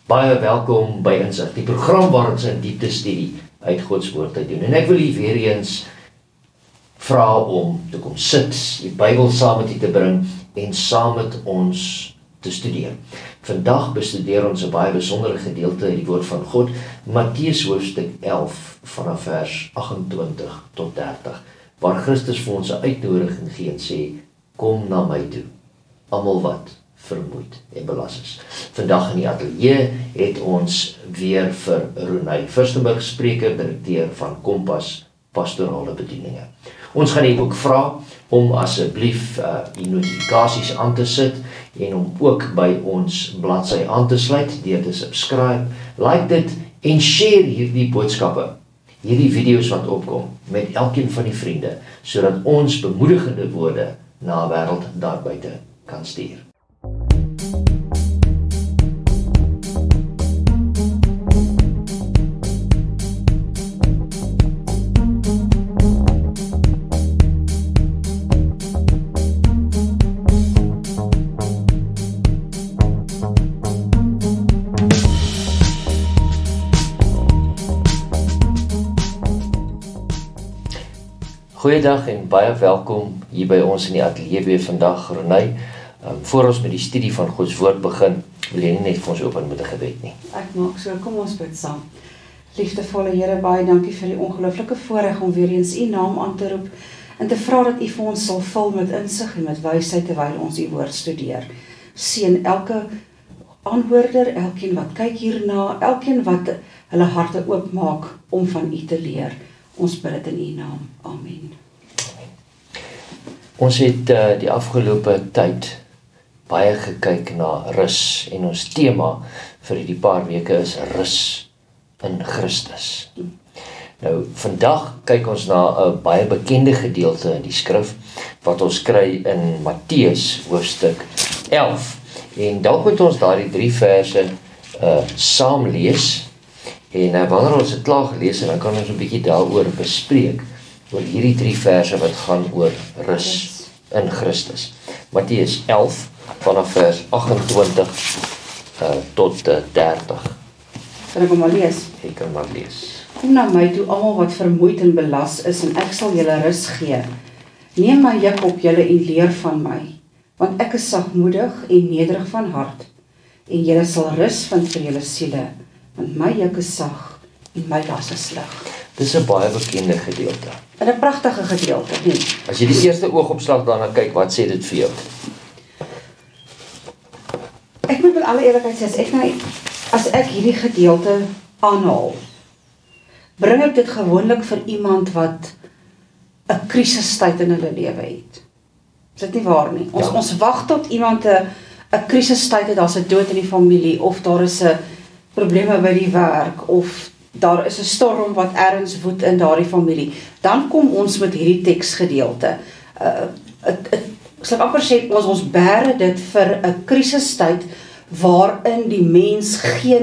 Baie welkom by Insig, die program waar ons 'n diepte studie uit God se woord te doen. En ek wil u weer eens vra om te kom sit, die Bybel saam met u te bring en saam met ons te studeer. Vandag bestudeer ons 'n baie besondere gedeelte uit die woord van God, Matteus hoofstuk 11 vanaf vers 28 tot 30, waar Christus vir ons 'n uitnodiging gee en sê, kom na my toe, almal wat vermoeid en belas is. Vandag in die ateljee het ons weer vir Ronay Firstenburg, spreker, direkteur van Kompas Pastorale Bedieninge. Ons gaan u ook vra om asseblief die notifikasies aan te sit en om ook by ons bladsy aan te sluit deur te subscribe, like dit en share hierdie boodskappe, hierdie video's wat opkom met elkeen van die vriende, sodat ons bemoedigende woorde na 'n wêreld daar buite kan stuur. Goeiedag en baie welkom hier by ons in die ateljee weer vandag, Ronay. Voor ons met die studie van Gods woord begin, wil jy nie net vir ons open met 'n gebed nie. Ek maak so, kom ons bid saam. Liefdevolle Here, baie dankie vir die ongelooflike voorreg om weer eens u naam aan te roep en te vra dat u vir ons sal vul met insig en met wysheid terwyl ons u woord studeer. Seën elke aanhoorder, elkeen wat kyk hierna, elkeen wat hulle harte oopmaak om van u te leer. Ons bid dit in u naam. Amen. Ons het die afgelope tyd baie gekyk na rus en ons tema vir hierdie paar weke is rus in Christus. Nou, vandag kyk ons na 'n baie bekende gedeelte in die skrif wat ons kry in Matteus hoofstuk 11. En dalk moet ons daardie 3 verse saam lees. En wanneer ons dit klaar gelees en dan kan ons 'n bietjie daaroor bespreek, oor hierdie 3 verse wat gaan oor rus in Christus. Matteus 11 vanaf vers 28 tot 30. Kan ek hom maar lees? Ek kan maar lees. Kom na my toe, almal wat vermoeid en belas is, en ek sal julle rus gee. Neem my juk op julle en leer van my, want ek is sagmoedig en nederig van hart, en julle sal rus vind vir julle siele, want my juk is sag en my las is lig. Dis 'n baie bekende gedeelte. En 'n pragtige gedeelte, nie? As jy die eerste oogopslag daarna kyk, wat sê dit vir jou? Ek moet met alle eerlikheid sê, as ek hierdie gedeelte aanhaal, bring ek dit gewoonlik vir iemand wat 'n krisistyd in hulle lewe het. Is dit nie waar nie? Ons wag tot iemand 'n krisistyd het, daar's 'n dood in die familie, of daar is 'n probleme by die werk, of daar is 'n storm wat ergens woed in daardie familie. Dan kom ons met hierdie teksgedeelte. Ek sal amper sê, ons bære dit vir 'n krisistyd waarin die mens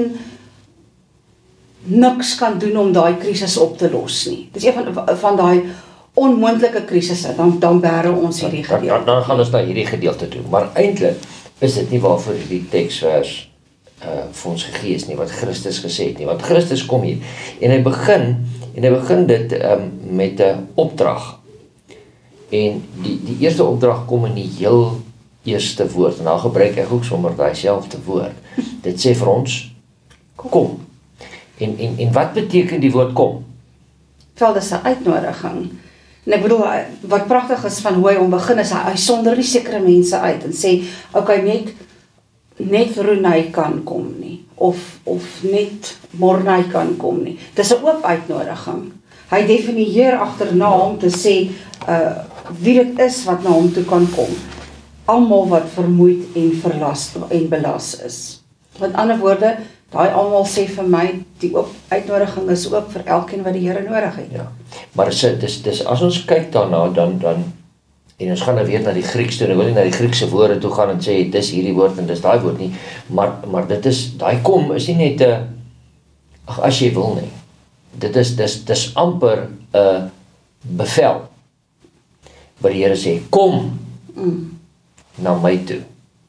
niks kan doen om daai krisis op te los nie. Dis een van daai onmoontlike krisisse, dan bære ons hierdie gedeelte. Dan gaan ons na hierdie gedeelte toe, maar eintlik is dit nie waarvoor hierdie teksvers vir ons gegee is nie, wat Christus gesê het nie, want Christus kom hier, en hy begin dit met 'n opdrag, en die eerste opdrag kom in die heel eerste woord, en dan gebruik ek ook sommer daai selfde woord, dit sê vir ons, kom, en wat beteken die woord kom? Wel, dis 'n uitnodiging, en ek bedoel, wat pragtig is van hoe hy om begin is, hy sonder nie sekere mense uit, en sê, okay, net Ronay kan kom nie, of net Mornay kan kom nie. Dis 'n oop uitnodiging. Hy definieer agterna om te sê wie dit is wat na hom toe kan kom. Almal wat vermoeid en verlas en belas is. Met ander woorde, daai almal sê vir my, die oop uitnodiging is oop vir elkeen wat die Here nodig het. Ja, maar dis as ons kyk daarna, dan en ons gaan nou weer na die Grieks toe, en ek wil nie na die Griekse woorde toe gaan en sê, dis hierdie woord en dis daai woord nie, maar dit is, daai kom is nie net as jy wil nie. Dis amper 'n bevel, waar die Here sê, kom na my toe,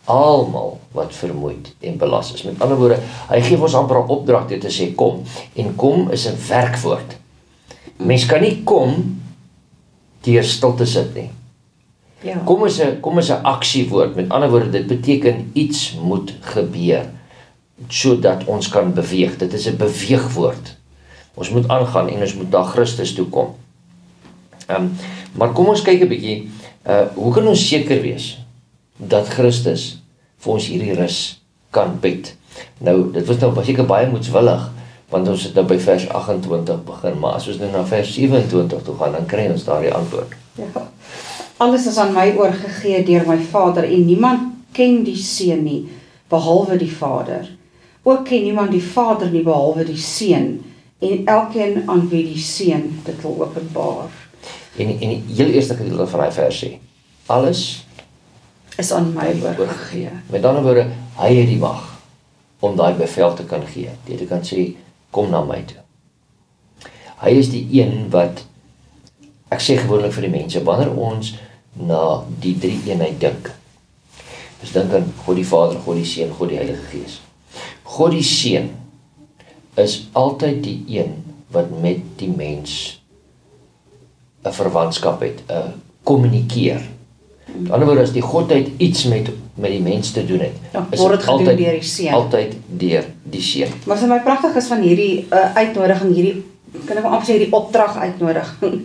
almal wat vermoeid en belas is. Met ander woorde, hy gee ons amper 'n opdrag deur te sê kom, en kom is 'n werkwoord. Mens kan nie kom deur stil te sit nie. Ja. Kom is 'n aksiewoord. Met ander woorde, dit beteken iets moet gebeur sodat ons kan beweeg. Dit is 'n beweegwoord. Ons moet aangaan en ons moet na Christus toe kom. Maar kom ons kyk 'n bietjie, hoe kan ons seker wees dat Christus vir ons hierdie rus kan bied? Nou, dit was nou seker baie moedswillig, want ons het nou by vers 28 begin, maar as ons nou na vers 27 toe gaan, dan kry ons daar die antwoord. Ja. Alles is aan my oorgegee deur my Vader, en niemand ken die Seun nie, behalwe die Vader. Ook ken niemand die Vader nie, behalwe die Seun, en elkeen aan wie die Seun dit wil openbaar. En die heel eerste gedeelte van die vers sê, alles Is aan my oorgegee. Met ander woorde, hy het die mag om daai bevel te kan gee. Dit kan sê, kom na my toe. Hy is die een wat, ek sê gewoonlik vir die mense, wanneer ons na die drie eenheid dink, dus dink aan God die Vader, God die Seun, God die Heilige Gees. God die Seun is altyd die een wat met die mens 'n verwantskap het, kommunikeer. Met ander woorde, as die Godheid iets met die mens te doen het, is word dit het gedoen deur die Seun. altyd deur die Seun. Maar wat my pragtig is van hierdie uitnodiging, hierdie, kan ek amper sê, hierdie opdrag uitnodiging,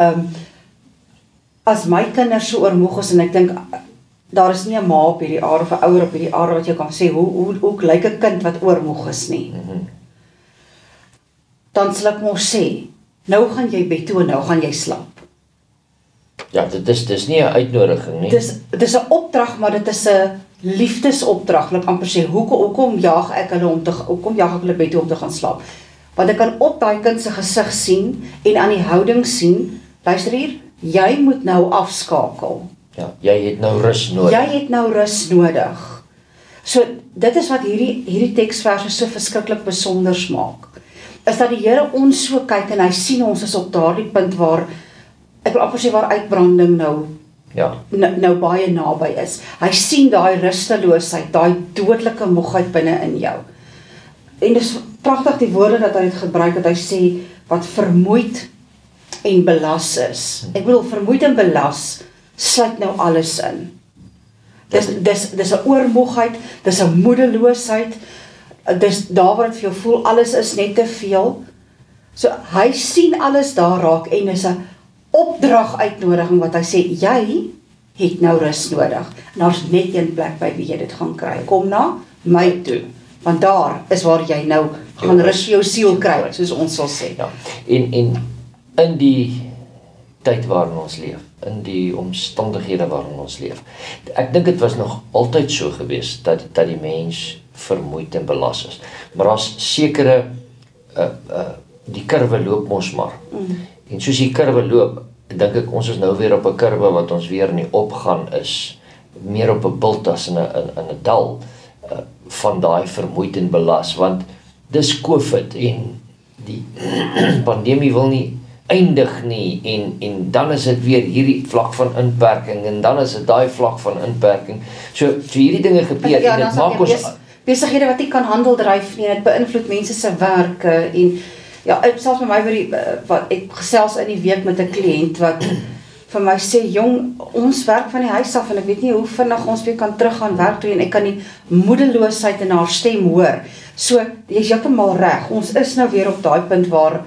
as my kinders so oormoeg is, en ek dink, daar is nie 'n ma op hierdie aarde, of 'n ouer op hierdie aarde, wat jy kan sê, hoe lyk 'n kind wat oormoeg is nie? Dan sal ek mos sê, nou gaan jy bed toe en nou gaan jy slaap. Ja, dis nie 'n uitnodiging nie. Dis 'n opdrag, maar dit is 'n liefdesopdrag, wil ek amper sê. Hoekom jaag ek hulle bed toe om te gaan slaap? Want ek kan op daai kind se gesig sien en aan die houding sien, luister hier, jy moet nou afskakel. Ja, jy het nou rus nodig. Jy het nou rus nodig. So dit is wat hierdie teksverse so verskriklik besonders maak. Is dat die Here ons so kyk en hy sien ons is op daardie punt waar, ek wil amper sê, waar uitbranding nou baie naby is. Hy sien daai rusteloosheid, daai dodelike moegheid binne in jou. En dis pragtig die woorde dat hy het gebruik, dat hy sê, wat vermoeid en belas is. Ek bedoel, vermoeid en belas sluit nou alles in. Dis 'n oormoegheid, dis 'n moedeloosheid, dis daar waar dit vir jou voel, alles is net te veel. So, hy sien alles daar raak, en is 'n opdrag uitnodiging wat hy sê, jy het nou rus nodig. En daar's net een plek by wie jy dit gaan kry. Kom na my toe, want daar is waar jy nou gaan rus vir jou siel kry, soos ons sal sê. Ja. En in die tyd waarin ons leef, in die omstandighede waarin ons leef, ek dink dit was nog altyd so gewees, dat die mens vermoeid en belas is. Maar daar's sekere, die kurwe loop mos maar. En soos die kurwe loop, dink ek ons is nou weer op 'n kurwe wat ons weer in die opgaan is, meer op 'n bult as in 'n dal, van daai vermoeid en belas, want dis COVID en die pandemie wil nie eindig nie, en dan is dit weer hierdie vlak van inperking, en dan is dit daai vlak van inperking. So hierdie dinge gebeur, Ja, en dan dit sal maak jy ons besighede wat nie kan handel dryf nie, en dit beïnvloed mense se werke, en ja, selfs by my wat ek gesels in die week met 'n kliënt wat vir my sê, jong, ons werk van die huis af, en ek weet nie hoe vinnig ons weer kan teruggaan werk toe, en ek kan die moedeloosheid in haar stem hoor. So, jy is heeltemal reg, ons is nou weer op daai punt waar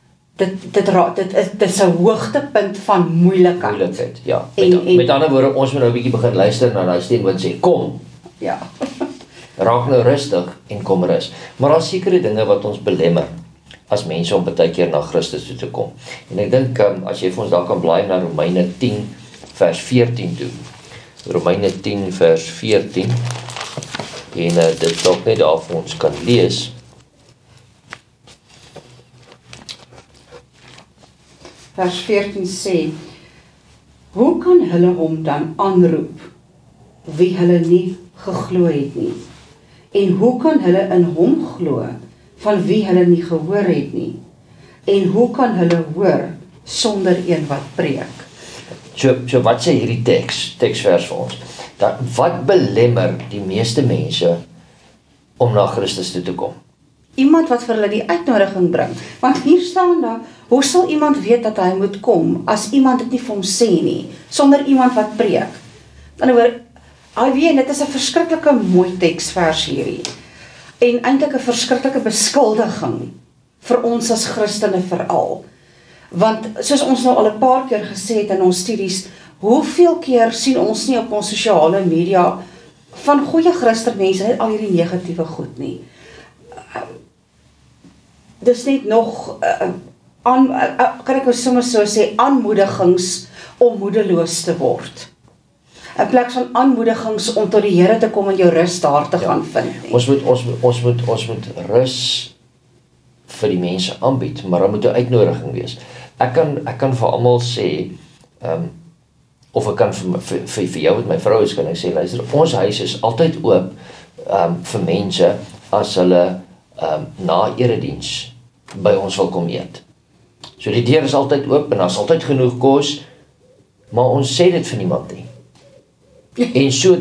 dit is 'n hoogtepunt van moeilikheid. Ja. En Met ander woorde, ons moet nou 'n bietjie begin luister na daai stem wat sê, kom, ja. raak nou rustig en kom rus. Maar daar's sekere dinge wat ons belemmer as mense om baie keer na Christus toe te kom. En ek dink, as jy vir ons daar kan blaai na Romeine 10 vers 14 toe. Romeine 10 vers 14. En dit dalk net daar vir ons kan lees. Vers 14 sê, hoe kan hulle hom dan aanroep, wie hulle nie geglo het nie? En hoe kan hulle in hom glo, van wie hulle nie gehoor het nie? En hoe kan hulle hoor, sonder een wat preek? So wat sê hierdie teksvers vir ons? Wat belemmer die meeste mense om na Christus toe te kom? Iemand wat vir hulle die uitnodiging bring. Want hier staan daar, hoe sal iemand weet dat hy moet kom, as iemand dit nie vir hom sê nie, sonder iemand wat preek? Aan die ander woord, dit is 'n verskriklike mooi teksvers hierdie. En eintlik 'n verskriklike beskuldiging vir ons as Christene veral. Want soos ons nou al 'n paar keer gesê het in ons studies, hoeveel keer sien ons nie op ons sosiale media van goeie Christen mense net al hierdie negatiewe goed nie. Dis net nog kan ek sommer so sê, aanmoedigings om moedeloos te word. In plek van aanmoedigings om tot die Here te kom en jou rus daar te gaan vind nie. Ons moet rus vir die mense aanbied, maar daar moet 'n uitnodiging wees. Ek kan vir almal sê, of ek kan vir jou met my vrou kan ek sê, luister, ons huis is altyd oop vir mense as hulle na erediens by ons wil kom eet. So die deur is altyd oop en daar's altyd genoeg kos, maar ons sê dit vir niemand nie. En so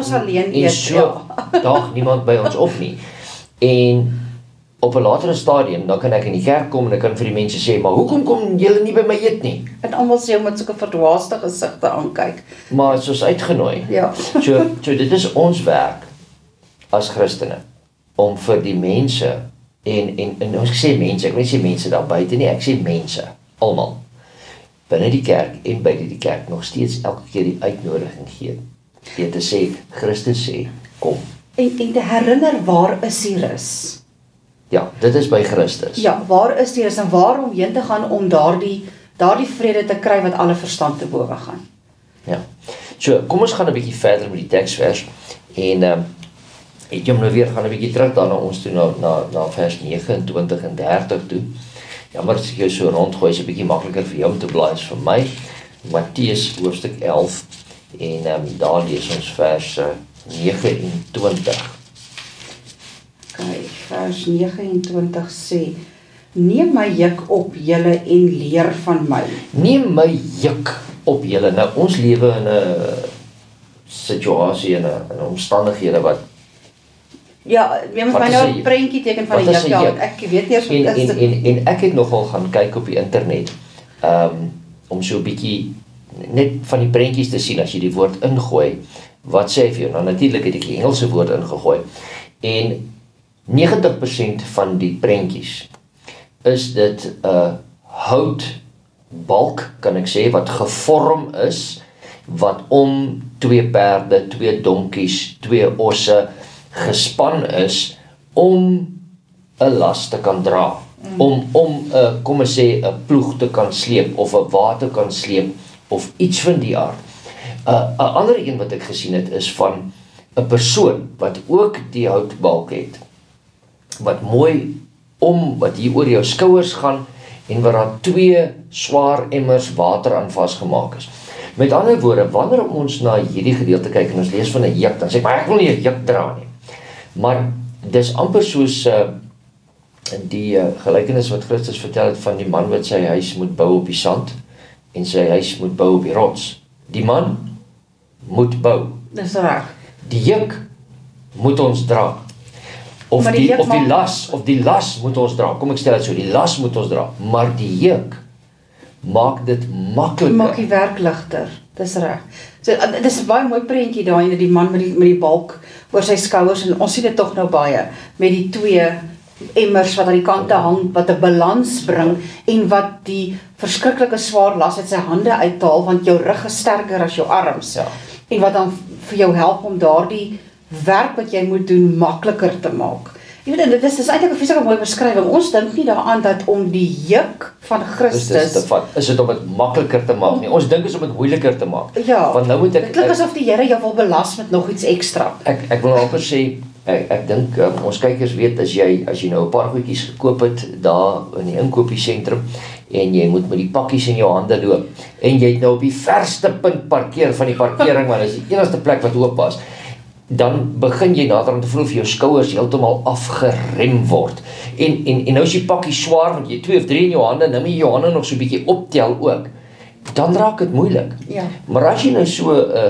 daag niemand by ons op nie. En op 'n latere stadium, dan kan ek in die kerk kom en ek kan vir die mense sê, maar hoekom kom julle nie by my eet nie? En almal sê met sulke verdwaaste gesigte aankyk. Maar soos uitgenooi. Ja. So dit is ons werk as Christene om vir die mense en ons sê mense, ek wil nie sê mense daar buite nie, ek sê mense, almal binne die kerk en buite die kerk nog steeds elke keer die uitnodiging gee. Jy te sê, Christus sê, kom. En te herinner, waar is die rus? Ja, dit is by Christus. Ja, waar is die rus en waar om heen te gaan om daardie vrede te kry wat alle verstand te bowe gaan. Ja. So, kom ons gaan 'n bietjie verder met die teksvers en het jy hom nou weer gaan 'n bietjie terug dan na ons toe na vers 29 en 30 toe. Jammer as ek jou so rondgooi, is 'n bietjie makliker vir jou om te blaai as vir my. Matteus hoofstuk 11 en daar lees ons vers 29. Kyk, vers 29 sê, neem my juk op julle en leer van my. Neem my juk op julle. Nou, ons lewe in 'n situasie, in 'n omstandighede wat Ja, jy moet my nou 'n prentjie teken van 'n juk, ja, ek weet nie eens wat is. En ek het nogal gaan kyk op die internet, om so 'n bietjie net van die prentjies te sien as jy die woord ingooi. Wat sê vir jou? Nou natuurlik het ek die Engelse woord ingegooi. En 90% van die prentjies is dit 'n houtbalk, kan ek sê, wat gevorm is, wat om 2 perde, 2 donkies, 2 osse gespan is om 'n las te kan dra. Om kom ons sê 'n ploeg te kan sleep of 'n wa te kan sleep of iets van die aard. 'n Ander een wat ek gesien het is van 'n persoon wat ook die houtbalk het, wat mooi wat hier oor jou skouers gaan en waar daar 2 swaar emmers water aan vasgemaak is. Met ander woorde, wanneer ons na hierdie gedeelte kyk en ons lees van 'n juk, dan sê ek, maar ek wil nie 'n juk dra nie. Maar dis amper soos die gelykenis wat Christus vertel het van die man wat sy huis moet bou op die sand en sy huis moet bou op die rots. Die man moet bou. Dis reg. Die juk moet ons dra. Of die las moet ons dra. Kom ek stel dit so, die las moet ons dra, maar die juk maak dit makliker. Maak die werk ligter. Dis reg. So dis 'n baie mooi prentjie daai, die man met die balk oor sy skouers, en ons sien dit tog nou baie met die 2 emmers wat aan die kante hang, wat 'n balans bring en wat die verskriklike swaar las uit sy hande uithaal, want jou rug is sterker as jou arms. Ja. En wat dan vir jou help om daardie werk wat jy moet doen makliker te maak. Jy weet, dit is eintlik 'n vreeslike mooi beskrywing. Ons dink nie daaraan dat om die juk van Christus is dit om dit makliker te maak nie. Ons dink is om dit moeiliker te maak. Ja. Want nou moet dit klink asof die Here jou wil belas met nog iets ekstra. Ek wil amper sê, ek dink ons kykers weet as jy nou 'n paar goedjies gekoop het daar in die inkopiesentrum en jy moet met die pakkies in jou hande loop en jy het nou op die verste punt parkeer van die parkering, want dit is die enigste plek wat oop was. Dan begin jy naderhand te voel of jou skouers heeltemal afgerem word. En nou is die pakkie swaar, want jy 2 of 3 in jou hande, nou moet jy jou hande nog so 'n bietjie optel ook. Dan raak dit moeilik. Ja. Maar as jy nou so 'n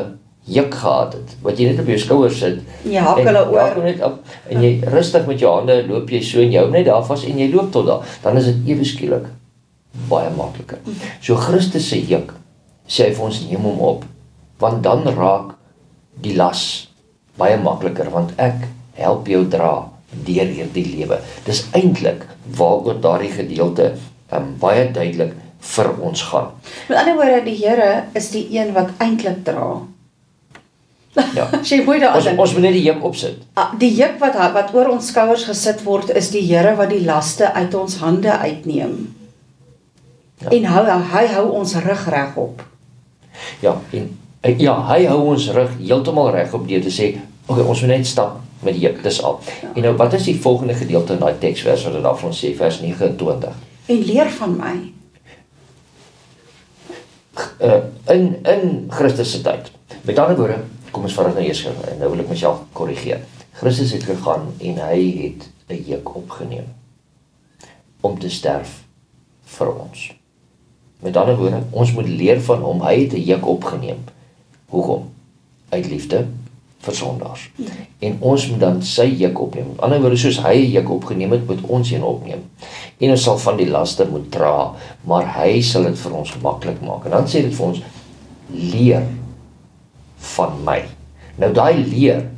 juk gehad het, wat jy net op jou skouers sit, Jy hak hulle en jy hak oor. hom net op, en jy rustig met jou hande loop jy so, en jy hou net daar vas, en jy loop tot daar, dan is dit ewe skielik baie makliker. So Christus se juk, sê hy vir ons, neem hom op, want dan raak die las baie makliker, want ek help jou dra deur hierdie lewe. Dis eintlik waaroor daardie gedeelte baie duidelik vir ons gaan. Met ander woorde, die Here is die een wat eintlik dra. Ja. As jy mooi daaraan dink. Ons moet net die juk opsit. Die juk wat oor ons skouers gesit word, is die Here wat die laste uit ons hande uitneem. Ja. En hy hou ons rug regop. Ja, en hy hou ons rug heeltemal reg op deur te sê, okay, ons moet net stap met die juk, dis al. Ja. En nou, wat is die volgende gedeelte in daai teksvers wat dit daar vir ons sê, vers 29? En leer van my. In Christus se tyd. Met ander woorde, kom ons vat dit nou eers gou, en nou wil ek myself korrigeer. Christus het gegaan en hy het 'n juk opgeneem om te sterf vir ons. Met ander woorde, ons moet leer van hom. Hy het 'n juk opgeneem. Hoekom? Uit liefde vir sondaars. En ons moet dan sy juk opneem. Met ander woorde, soos hy 'n juk opgeneem het, moet ons een opneem. En ons sal van die laste moet dra, maar hy sal dit vir ons maklik maak. En dan sê dit vir ons, leer van my. Nou daai leer,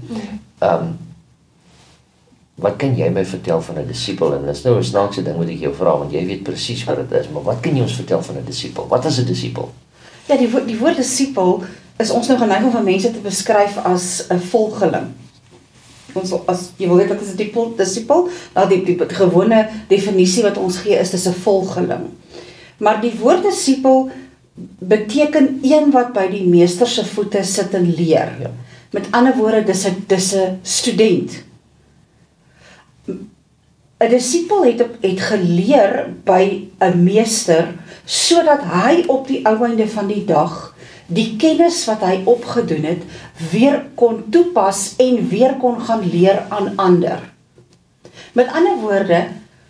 wat kan jy my vertel van 'n disipel? En dis nou 'n snaakse ding wat ek jou vra, want jy weet presies wat dit is, maar wat kan jy ons vertel van 'n disipel? Wat is 'n disipel? Ja, die woord disipel is ons nou geneig om van mense te beskryf as 'n volgeling. As jy wil weet wat is 'n disipel, nou die gewone definisie wat ons gee is dis 'n volgeling. Maar die woord disipel beteken een wat by die meester se voete sit en leer. Ja. Met ander woorde, dis 'n student. 'n Disipel het geleer by 'n meester sodat hy op die ou einde van die dag die kennis wat hy opgedoen het weer kon toepas en weer kon gaan leer aan ander. Met ander woorde,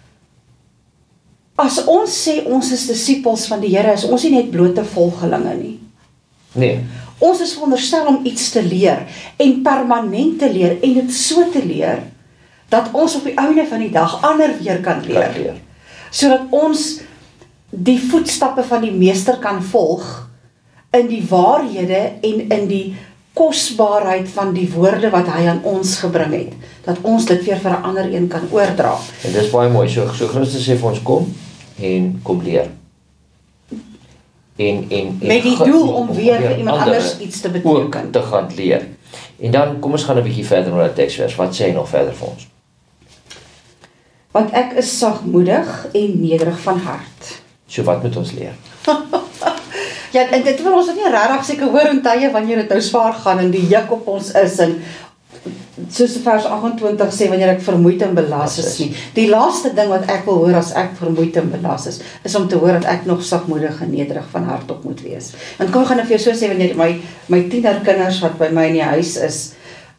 as ons sê ons is disipels van die Here, is ons nie net blote volgelinge nie. Nee, Ons is veronderstel om iets te leer en permanent te leer en dit so te leer dat ons op die einde van die dag ander weer kan leer. Sodat ons die voetstappe van die meester kan volg in die waarhede en in die kosbaarheid van die woorde wat hy aan ons gebring het. Dat ons dit weer vir 'n ander een kan oordra. en dis baie mooi. So Christus sê vir ons, kom leer. En Met die doel om weer vir iemand anders iets te beteken. Ook te gaan leer. En dan, kom ons gaan 'n bietjie verder oor die teksvers. Wat sê hy nog verder vir ons? Want ek is sagmoedig en nederig van hart. So wat moet ons leer? Ja, en dit wil ons ook nie regtig seker hoor in tye wanneer dit nou swaar gaan en die juk op ons is en soos vers 28 sê, wanneer ek vermoeid en belas is nie. Die laaste ding wat ek wil hoor as ek vermoeid en belas is om te hoor dat ek nog sagmoedig en nederig van hart op moet wees. En kom gaan ek vir jou so sê, wanneer my tienerkinders wat by my in die huis is,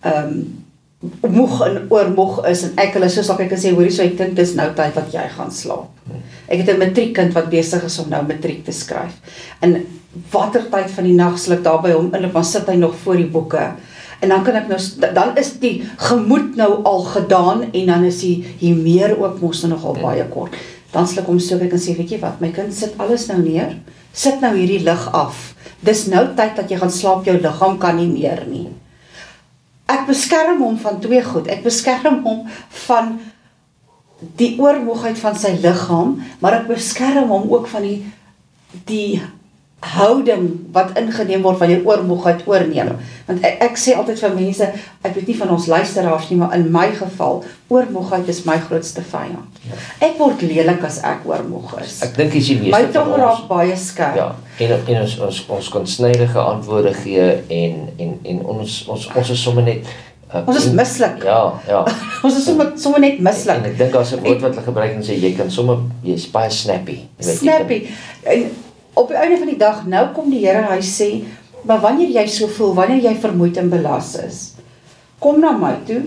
moeg en oormoeg is, en ek hulle so sal ek sê, hoorie, so ek dink dis nou tyd wat jy gaan slaap. Ek het 'n matriekkind wat besig is om nou matriek te skryf. En watter tyd van die nag sal ek daar by hom inloop, dan sit hy nog voor die boeke. En dan kan ek nou, dan is die gemoed nou al gedaan, en dan is die meer ook mos nou nogal baie kort. Dan sal ek hom so kyk en sê, weet jy wat, my kind, sit alles nou neer, sit nou hierdie lig af. Dis nou tyd dat jy gaan slaap, jou liggaam kan nie meer nie. Ek beskerm hom van twee goed. Ek beskerm hom van die oormoegheid van sy liggaam, maar ek beskerm hom ook van die houding wat ingeneem word wanneer oormoegheid oorneem. Want ek sê altyd vir mense, ek weet nie van ons luisteraars nie, maar in my geval, oormoegheid is my grootste vyand. Ja. Ek word lelik as ek oormoeg is. Ek dink is die meeste my van tong ons. raak baie skerp. Ja, en ons kan snydige antwoorde gee en ons is sommer net Ons is mislik. Ja. Ons is sommer net mislik. En ek dink daar's 'n woord wat hulle gebruik en sê jy's baie snappy. Jy weet, Snappy. En op die einde van die dag, nou kom die Here, hy sê, maar wanneer jy so voel, wanneer jy vermoeid en belas is, kom na my toe,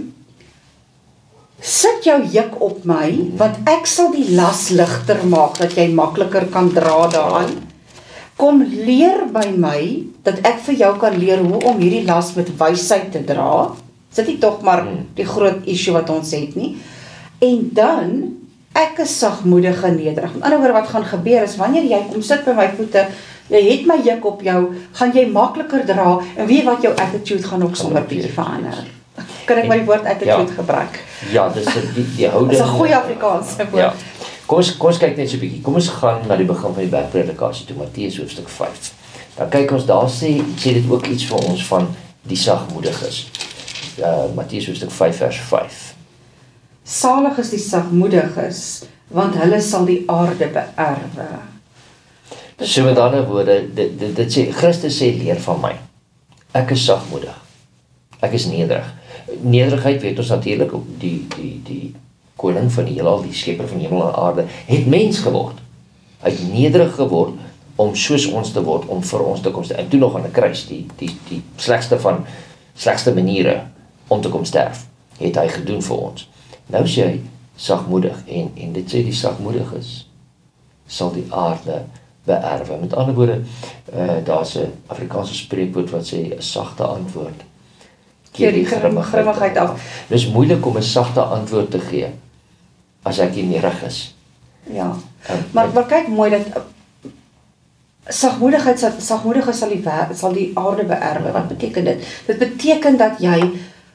sit jou juk op my, want ek sal die las ligter maak, dat jy makliker kan dra daaraan. Kom leer by my, dat ek vir jou kan leer hoe om hierdie las met wysheid te dra. Dit is nie tog maar die groot issue wat ons het nie. En dan, ek is sagmoedig en nederig. Met ander woorde, wat gaan gebeur is, wanneer jy kom sit by my voete, jy het my juk op jou, gaan jy makliker dra, en weet wat, jou attitude gaan ook sommer bietjie verander. Kan ek maar die woord attitude gebruik? Ja, dis die houding. Dis 'n goeie Afrikaanse woord. Ja. Kom ons kyk net so 'n bietjie. Kom ons gaan na die begin van die bergpredikasie toe, Matteus hoofstuk 5. Dan kyk ons, daar sê dit ook iets vir ons van die sagmoediges. Matteus hoofstuk 5 vers 5. Salig is die sagmoediges, want hulle sal die aarde beerwe. So met ander woorde, dit sê, Christus sê, leer van my. Ek is sagmoedig. Ek is nederig. Nederigheid weet ons natuurlik, ook die koning van die heelal, die skepper van hemel en aarde, het mens geword. Hy het nederig geword om soos ons te word, om vir ons te kom sterf. En toe nog aan 'n kruis, die slegste maniere om te kom sterf, het hy gedoen vir ons. Nou sê hy sagmoedig, en dit sê die sagmoediges sal die aarde beerwe. Met ander woorde, daar's 'n Afrikaanse spreekwoord wat sê 'n sagte antwoord keer die grimmigheid af. Dis moeilik om 'n sagte antwoord te gee as ek nederig is. Ja. Maar kyk mooi dat sagmoedigheid sal die aarde beerwe. Wat beteken dit? Dit beteken dat jy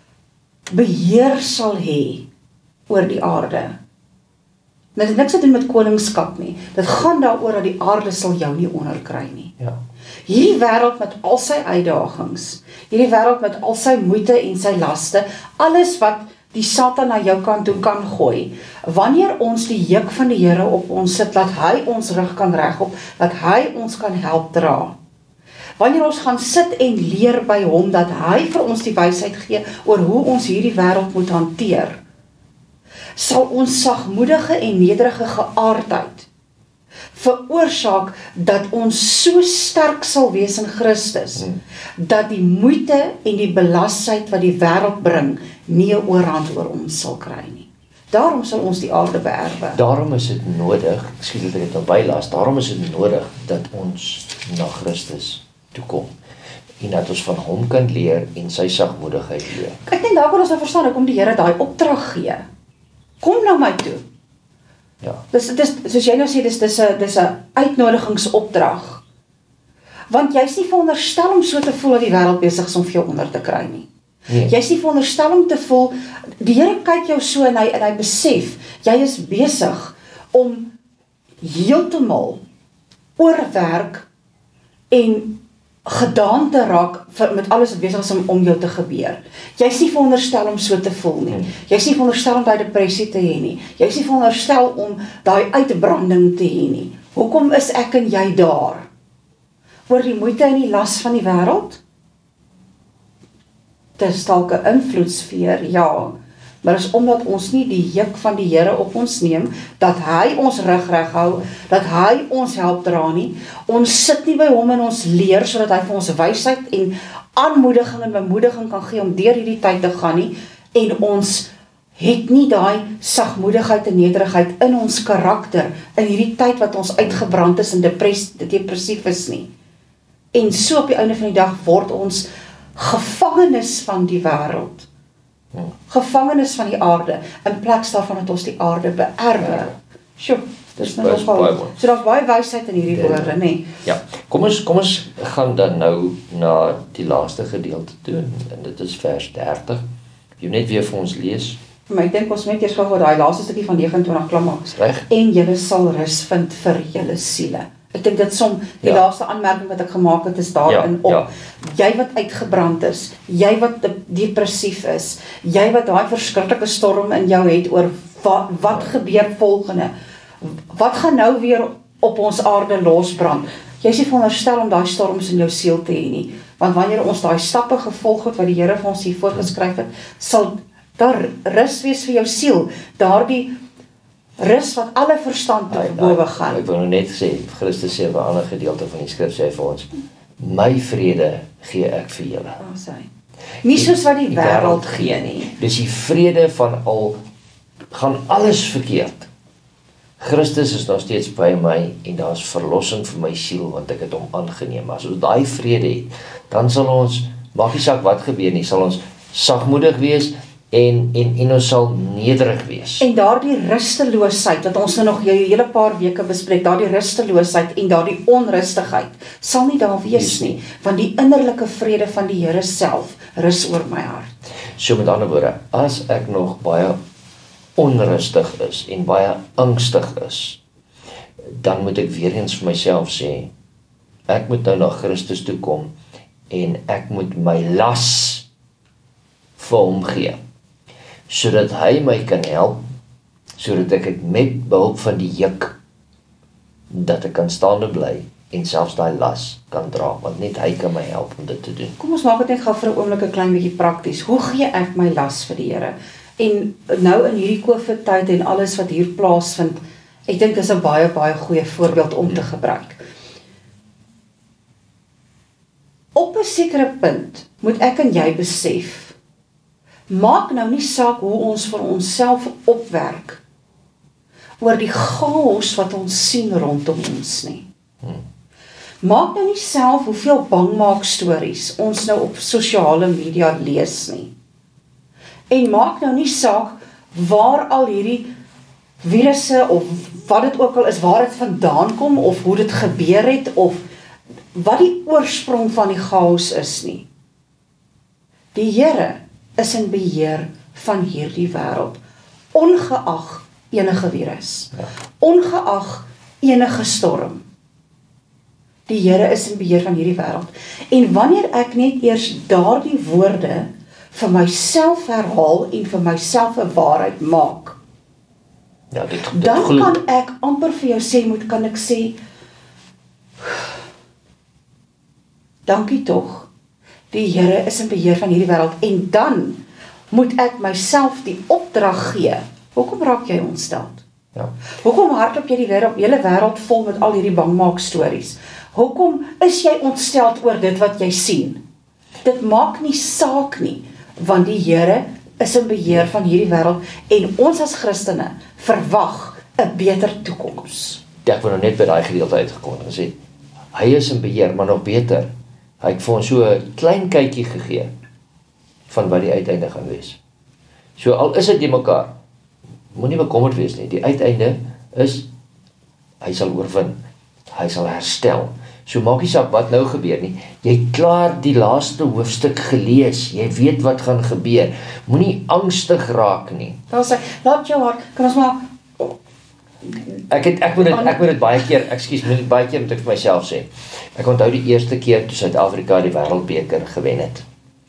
beheer sal hê oor die aarde. Dit het niks te doen met koningskap nie. Dit gaan daaroor dat die aarde sal jou nie onderkry nie. Ja. Hierdie wêreld met al sy uitdagings, hierdie wêreld met al sy moeite en sy laste, alles wat die Satan na jou kant toe kan gooi, wanneer ons die juk van die Here op ons sit, dat hy ons rug kan regop, dat hy ons kan help dra. Wanneer ons gaan sit en leer by hom, dat hy vir ons die wysheid gee oor hoe ons hierdie wêreld moet hanteer, sal ons sagmoedige en nederige geaardheid veroorsaak dat ons so sterk sal wees in Christus, dat die moeite en die belasting wat die wêreld bring, nie 'n oorhand oor ons sal kry nie. Daarom sal ons die aarde beerwe. Daarom is dit nodig, ekskuus dat ek dit nou bylas, daarom is dit nodig dat ons na Christus toe kom, en dat ons van hom kan leer en sy sagmoedigheid leer. Ek dink daar kan ons nou verstaan hoekom die Here daai opdrag gee. Kom na my toe. Ja. Dis soos jy nou sê, dis 'n uitnodigingsopdrag. Want jy's nie veronderstel om so te voel dat die wêreld besig is om vir jou onder te kry nie. Nee. Jy's nie veronderstel om te voel, die Here kyk jou so en hy besef, jy is besig om heeltemal oorwerk en gedaan te raak met alles wat besig is om jou te gebeur. Jy's nie veronderstel om so te voel nie. Jy's nie veronderstel om daai depressie te hê nie. Jy's nie veronderstel om daai uitbranding te hê nie. Hoekom is ek en jy daar? Oor die moeite en die las van die wêreld? Dit is dalk 'n invloedsfeer, ja. Maar is omdat ons nie die juk van die Here op ons neem, dat hy ons rug reg hou, dat hy ons help dra nie. Ons sit nie by hom en ons leer, sodat hy vir ons wysheid en aanmoediging en bemoediging kan gee om deur hierdie tyd te gaan nie, en ons het nie daai sagmoedigheid en nederigheid in ons karakter, in hierdie tyd wat ons uitgebrand is en depressief is nie. En so op die einde van die dag word ons gevangenes van die wêreld. Gevangenes van die aarde, in plaas daarvan dat ons die aarde beerwe. Sjoe, dis nou nogal. So daar's baie wysheid in hierdie woorde, nê? Ja, kom ons gaan dan nou na die laaste gedeelte toe, en dit is vers 30. Jy net weer vir ons lees. Maar ek dink ons moet eers gou daai laaste stukkie van 29 klim maak. Reg. En julle sal rus vind vir julle siele. Ek dink dit som die laaste aanmerking wat ek gemaak het is daarin op. Ja. Jy wat uitgebrand is, jy wat depressief is, jy wat daai verskriklike storm in jou het oor wat gebeur volgende. Wat gaan nou weer op ons aarde losbrand? Jy is nie veronderstel om daai storms in jou siel te hê nie. Want wanneer ons daai stappe gevolg het wat die Here vir ons hier voorgeskryf het, sal daar rus wees vir jou siel. Daardie rus wat alle verstand te bowe gaan. Ek wil nou net sê, Christus sê op 'n ander gedeelte van die skrif sê vir ons, my vrede gee ek vir julle. Nie soos wat die wêreld gee nie. Dis die vrede van al gaan alles verkeerd, Christus is nog steeds by my en daar is verlossing vir my siel want ek het hom aangeneem. As ons daai vrede het, dan sal ons, maak nie saak wat gebeur nie, sal ons sagmoedig wees en ons sal nederig wees. En daardie rusteloosheid, wat ons nou nog 'n hele paar weke bespreek, daardie rusteloosheid en daardie onrustigheid, sal nie daar wees nie, want die innerlike vrede van die Here self rus oor my hart. So met ander woorde, as ek nog baie onrustig is en baie angstig is, dan moet ek weer eens vir myself sê, ek moet nou na Christus toe kom en ek moet my las vir hom gee, sodat hy my kan help, sodat ek het met behulp van die juk, dat ek kan staande bly en selfs daai las kan dra, want net hy kan my help om dit te doen. Kom ons maak dit net gou vir 'n oomblik 'n klein bietjie prakties. Hoe gee ek my las vir die Here? En nou in hierdie COVID-tyd en alles wat hier plaasvind, ek dink dis 'n baie goeie voorbeeld om te gebruik. Op 'n sekere punt moet ek en jy besef, maak nou nie saak hoe ons vir onsself opwerk oor die chaos wat ons sien rondom ons nie. Maak nou nie self hoeveel bangmaak stories ons nou op sosiale media lees nie. En maak nou nie saak waar al hierdie virusse of wat dit ook al is, waar dit vandaan kom of hoe dit gebeur het of wat die oorsprong van die chaos is nie. Die Here is in beheer van hierdie wêreld, ongeag enige virus, ongeag enige storm. Die Here is in beheer van hierdie wêreld. En wanneer ek net eers daardie woorde vir myself herhaal en vir myself 'n waarheid maak, Ja, dit dan glo- kan ek amper vir jou sê, kan ek sê, dankie tog, die Here is in beheer van hierdie wêreld, en dan moet ek myself die opdrag gee. Hoekom raak jy ontsteld? Ja. Hoekom hardloop jy die hele wêreld vol met al hierdie bangmaak stories? Hoekom is jy ontsteld oor dit wat jy sien? Dit maak nie saak nie, want die Here is in beheer van hierdie wêreld en ons as Christene verwag 'n beter toekoms. Ek wil nou net by daai gedeelte uitgekom en gesê, hy is in beheer, maar nog beter. Hy het vir ons so 'n klein kykie gegee van wat die uiteinde gaan wees. So al is dit nie mekaar, moenie bekommerd wees nie. Die uiteinde is, hy sal oorwin, hy sal herstel. So maak nie saak wat nou gebeur nie. Jy het klaar die laaste hoofstuk gelees, jy weet wat gaan gebeur. Moenie angstig raak nie. Dan sê, laat jou hart, kan ons maar, Ek moet dit baie keer, baie keer moet ek vir myself sê. Ek onthou die eerste keer toe Suid-Afrika die Wêreldbeker gewen het.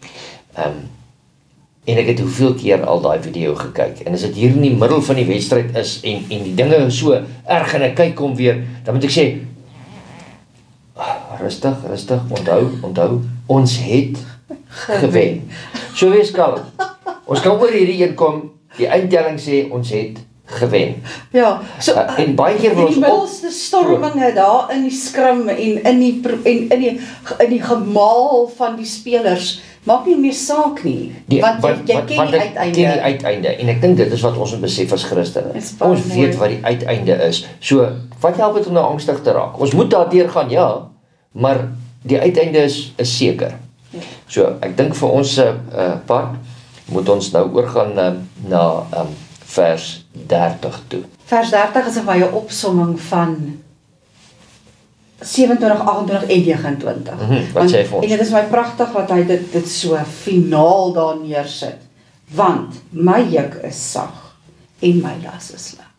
En ek het hoeveel keer al daai video gekyk. En as dit hier in die middel van die wedstryd is en die dinge so erg en ek kyk hom weer, dan moet ek sê, rustig, onthou, ons het gewen. So wees kalm. Ons kan oor hierdie een kom, die eindtelling sê, ons het gewen. ja, so, En baie keer wil die ons middelste storminge daar in die skrim en in die gemaal van die spelers, maak nie meer saak nie, want jy ken die uiteinde. Ken die uiteinde. En ek dink dit is wat ons moet besef as Christene. Dis baie Ons weet mooi. wat die uiteinde is. So, wat help dit om nou angstig te raak? Ons moet daardeur gaan, ja, maar die uiteinde is seker. Ja. So, ek dink vir ons part, moet ons nou oorgaan na vers 30 toe. Vers 30 is 'n baie opsomming van 27, 28 en 29. Wat sê hy vir ons? En dit is my pragtig wat hy dit so finaal daar neersit. Want my juk is sag en my las is lig.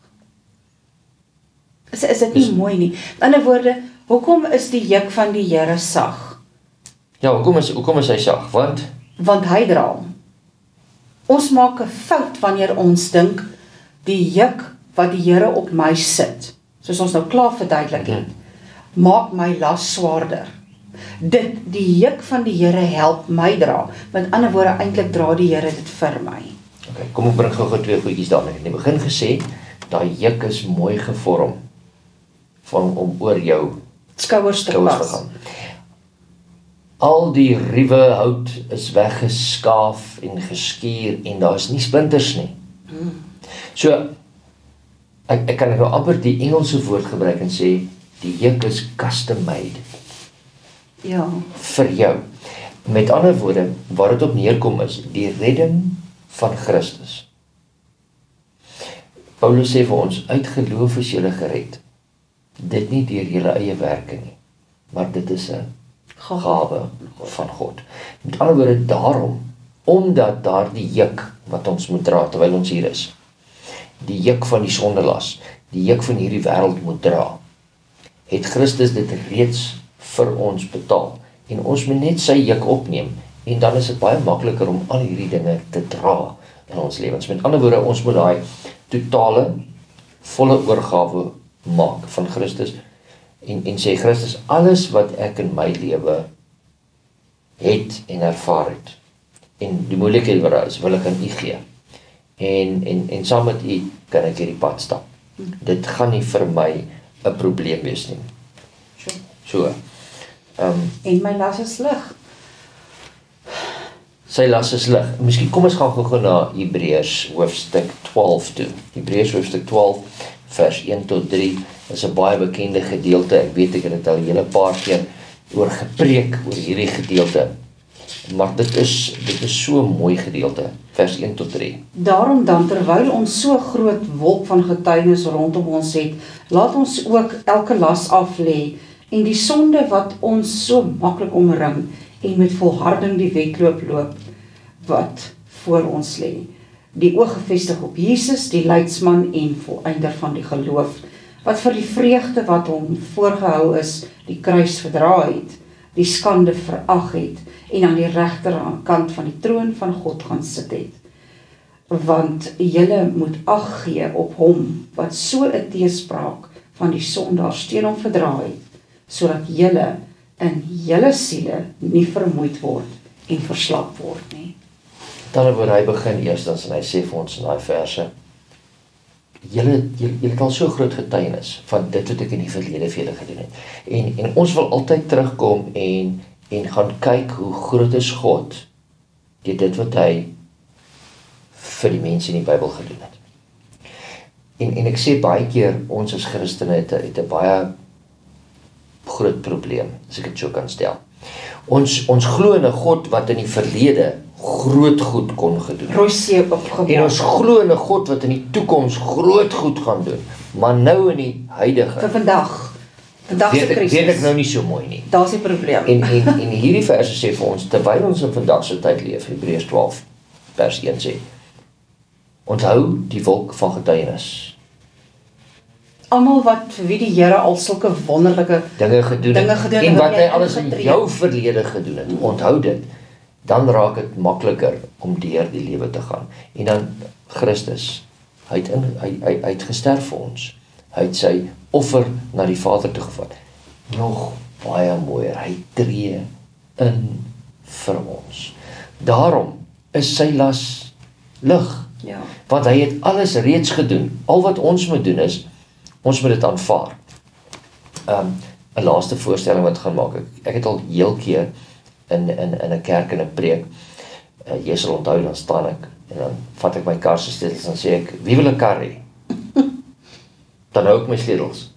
Is dit nie mooi nie? In ander woorde, hoekom is die juk van die Here sag? Ja, hoekom is hy sag? Want hy dra hom. Ons maak 'n fout wanneer ons dink die juk wat die Here op my sit, soos ons nou klaar verduidelik het, maak my las swaarder. Die juk van die Here help my dra. Met ander woorde, eintlik dra die Here dit vir my. Okay, kom ek bring gou twee goedjies daarin. In die begin gesê, daai juk is mooi gevorm om oor jou Skouers te skouers te pas. gaan. Al die ruwe hout is weggeskaaf en geskuur en daar is nie splinters nie. So, ek kan nou amper die Engelse woord gebruik en sê, die juk is custom made Ja. vir jou. Met ander woorde, waar dit op neerkom is, die redding van Christus. Paulus sê vir ons, uit geloof is julle gered. Dit nie deur julle eie werke nie, maar dit is 'n gawe van God. Met ander woorde, daarom, omdat daar die juk wat ons moet dra terwyl ons hier is, die juk van die sondelas, die juk van hierdie wêreld moet dra, het Christus dit reeds vir ons betaal. En ons moet net sy juk opneem, en dan is dit baie makliker om al hierdie dinge te dra in ons lewens. Met ander woorde, ons moet daai totale, volle oorgawe maak van Christus, en sê, Christus, alles wat ek in my lewe het en ervaar het, en die moeilikheid wat daar is, wil ek aan u gee. En saam met u kan ek hierdie pad stap. Dit gaan nie vir my 'n probleem wees nie. So. En my las is lig. Sy las is lig. Miskien kom ons gaan gou na Hebreërs hoofstuk 12 toe. Hebreërs hoofstuk 12 vers 1 tot 3 is 'n baie bekende gedeelte. Ek weet ek het dit al 'n hele paar keer oor gepreek oor hierdie gedeelte. Maar dit is so 'n mooi gedeelte, vers 1 tot 3. Daarom dan, terwyl ons so groot wolk van getuienis rondom ons het, laat ons ook elke las af lê en die sonde wat ons so maklik omring en met volharding die wedloop loop wat voor ons lê. Die oog gefestig op Jesus, die leidsman en volëinder van die geloof, wat vir die vreugde wat hom voorgehou is, die kruis verdra het, die skande verag het en aan die regterkant van die troon van God gaan sit het. Want julle moet ag gee op hom wat so 'n teespraak van die sondaars teen hom verdra het, sodat julle in julle siele nie vermoeid word en verslap word nie. Dan word hy begin eerstens en hy sê vir ons in daai verse, julle het al so groot getuienis van dit wat ek in die verlede vir julle gedoen het. En ons wil altyd terugkom en gaan kyk hoe groot is God deur dit wat hy vir die mense in die Bybel gedoen het. En ek sê baie keer, ons as Christene het 'n baie groot probleem, as ek dit so kan stel. Ons glo in 'n God wat in die verlede groot goed kon gedoen. Rooi see opgemaak. En ons glo in 'n God wat in die toekoms groot goed gaan doen. Maar nou in die huidige, Vir vandag se krisis. weet ek nou nie so mooi nie. Daar's die probleem. En hierdie verse sê vir ons, terwyl ons in vandag se tyd leef, Hebreërs 12 vers 1 sê, onthou die wolk van getuienis. Almal wat vir wie die Here al sulke wonderlike dinge gedoen dinge het, gedoen en het, wat wat hy jy alles in ingetree jou verlede gedoen het, onthou dit, dan raak dit makliker om deur die lewe te gaan. En dan Christus, hy het gesterf vir ons. Hy het sy offer na die Vader toe gevat. Nog baie mooier, hy tree in vir ons. Daarom is sy las lig. Ja. Want hy het alles reeds gedoen. Al wat ons moet doen is, ons moet dit aanvaar. 'n laaste voorstelling wat gaan maak. Ek het al heel keer in 'n kerk en 'n preek, jy sal onthou, dan staan ek en dan vat ek my kar se sleutels en sê ek, wie wil 'n kar hê? Dan hou ek my sleutels.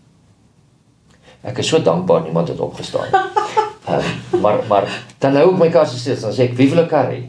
Ek is so dankbaar niemand het opgestaan. Maar dan hou ek my kar se sleutels en dan sê ek, wie wil 'n kar hê?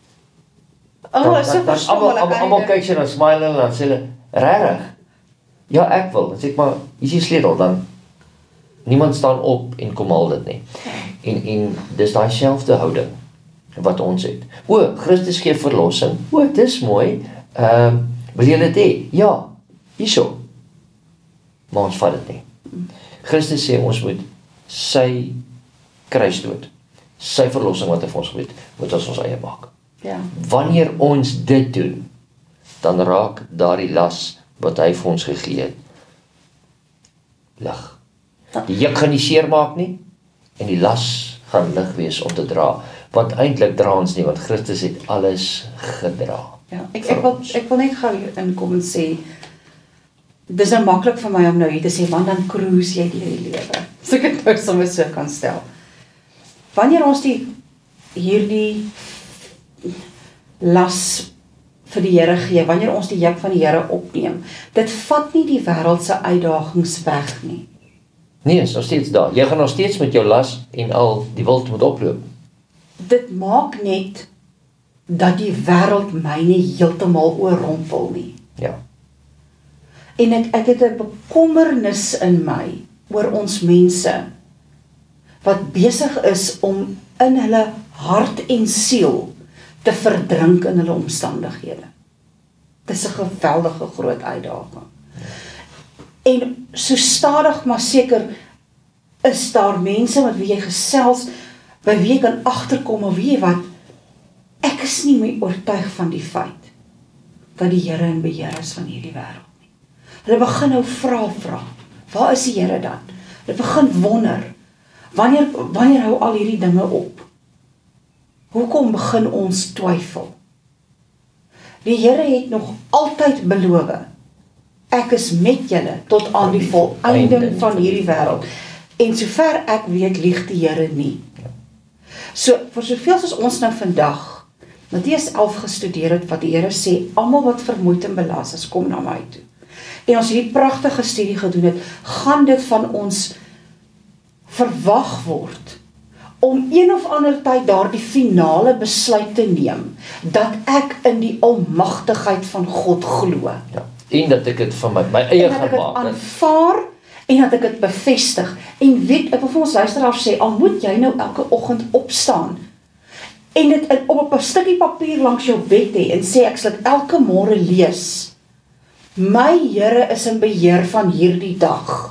Almal kyk sy en dan smile en dan sê hulle, regtig? Ja, ek wil. Dan sê ek, maar hier is die sleutel, dan niemand staan op en kom haal dit nie. En dis daai selfde houding wat ons het. O, Christus gee verlossing. O, dis mooi. Wil jy dit hê? Ja, hierso. Maar ons vat dit nie. Christus sê ons moet sy kruisdood, sy verlossing wat hy vir ons gebied, moet ons eie maak. Ja. Wanneer ons dit doen, dan raak daardie las wat hy vir ons gegee het lig. Die juk gaan nie seer maak nie en die las gaan lig wees om te dra, want eintlik dra ons nie, want Christus het alles gedra. Ja, ek wil net gou hier inkom en sê, dis nou maklik vir my om nou hier te sê, want dan cruise jy deur die lewe. So ek het nou sommer so kan stel. Wanneer ons hierdie las vir die Here gee, wanneer ons die juk van die Here opneem, dit vat nie die wêreld se uitdagings weg nie. Nee, is nog steeds daar. Jy gaan nog steeds met jou las en al die wild moet oploop. Dit maak net dat die wêreld my nie heeltemal oorrompel nie. Ja. En ek het 'n bekommernis in my oor ons mense wat besig is om in hulle hart en siel te verdrink in hulle omstandighede. Dit is 'n geweldige groot uitdaging. En so stadig maar seker is daar mense met wie jy gesels, by wie jy kan agterkom, of weet jy wat, ek is nie meer oortuig van die feit dat die Here in beheer is van hierdie wêreld nie. Hulle begin nou vra, waar is die Here dan? Hulle begin wonder, wanneer hou al hierdie dinge op? Hoekom begin ons twyfel? Die Here het nog altyd beloof, ek is met julle tot aan die volëinding van hierdie wêreld. En sover ek weet, lieg die Here nie. So, vir soveel as ons nou vandag, Matteus 11 gestudeer het, wat die Here sê, almal wat vermoeid en belas is, kom na my toe. En ons hierdie pragtige studie gedoen het, gaan dit van ons verwag word, om een of ander tyd daardie finale besluit te neem, dat ek in die almagtigheid van God glo. Ja. En dat ek dit van my eie En dat ek gemaak het aanvaar, en dat ek dit bevestig. En weet, ek wil vir ons luisteraars sê, al moet jy nou elke oggend opstaan, en dit op 'n stukkie papier langs jou bed hê, en sê, ek sal dit elke môre lees, my Here is in beheer van hierdie dag,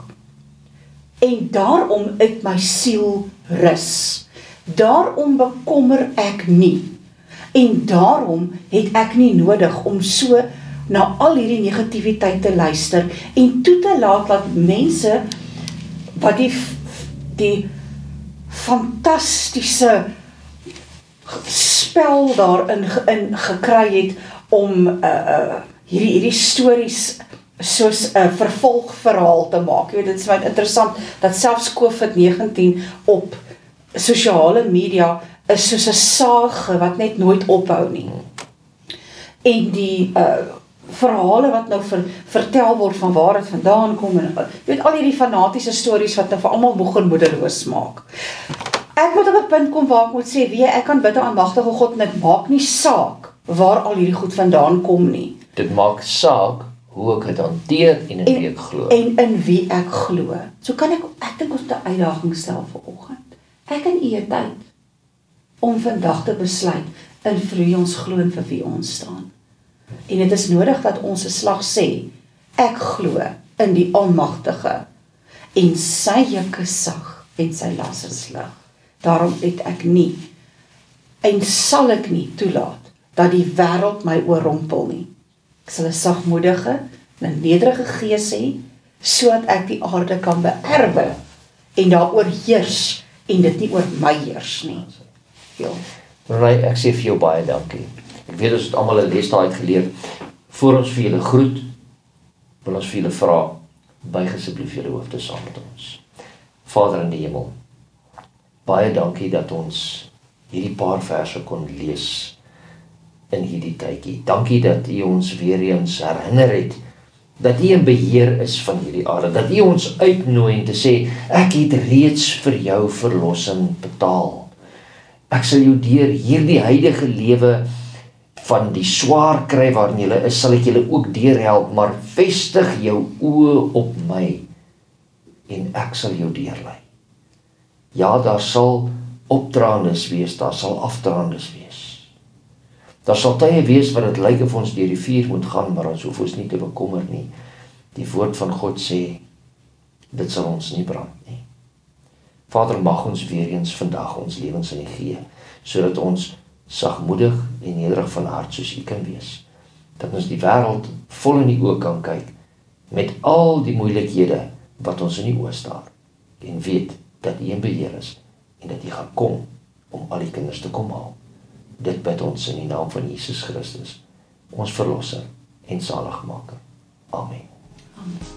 en daarom uit my siel rus, daarom bekommer ek nie, en daarom het ek nie nodig om so na al hierdie negativiteit te luister, en toe te laat dat mense, wat die fantastiese spel daarin gekry het, om hierdie stories soos 'n vervolgverhaal te maak. Jy weet, dit is baie interessant, dat selfs COVID-19 op sosiale media is soos 'n saag wat net nooit ophou nie. En die verhale wat nou vertel word van waar dit vandaan kom, en jy weet, al hierdie fanatiese stories wat nou vir almal moeg en moedeloos maak. Ek moet op 'n punt kom waar ek moet sê, ek kan bid aan magtige God, en dit maak nie saak waar al hierdie goed vandaan kom nie. Dit maak saak hoe ek het hanteer en in wie ek glo. En in wie ek glo. So kan ek dink ons 'n uitdaging stel vir oggend. Ek en u het tyd om vandag te besluit in vir wie ons glo en vir wie ons staan. En dit is nodig dat ons 'n slag sê, ek glo in die Almagtige, en sy juk is sag en sy las is lig. Daarom het ek nie, en sal ek nie toelaat, dat die wêreld my oorrompel nie. Ek sal 'n sagmoedige en 'n nederige gees hê, sodat ek die aarde kan beerwe, en daaroor heers, en dit nie oor my heers nie. Ja. Renai, ek sê vir jou baie dankie. Ek weet ons het almal 'n les daai geleer. Voor ons vir julle groet, wil ons vir julle vra, buig asseblief julle hoofde saam met ons. Vader in die hemel, baie dankie dat ons hierdie paar verse kon lees in hierdie tydjie. Dankie dat U ons weer eens herinner het dat U in beheer is van hierdie aarde, dat U ons uitnooi en te sê, ek het reeds vir jou verlossing betaal. Ek sal jou deur hierdie huidige lewe van die swaar kry waarin jy is, sal ek julle ook deurhelp, maar vestig jou oë op my, en ek sal jou deurlei. Ja, daar sal opdraandes wees, daar sal afdraandes wees. Daar sal tye wees wat dit lyk of ons deur die vuur moet gaan, maar ons hoef ons nie te bekommer nie. Die woord van God sê, dit sal ons nie brand nie. Vader, mag ons weer eens vandag ons lewens in U gee, sodat ons sagmoedig en nederig van hart soos U kan wees. Dat ons die wêreld vol in die oë kan kyk, met al die moeilikhede wat ons in die oë staar, en weet dat U in beheer is, en dat U gaan kom om al die kinders te kom haal. Dit bid ons in die naam van Jesus Christus, ons verlosser en zaligmaker. Amen. Amen.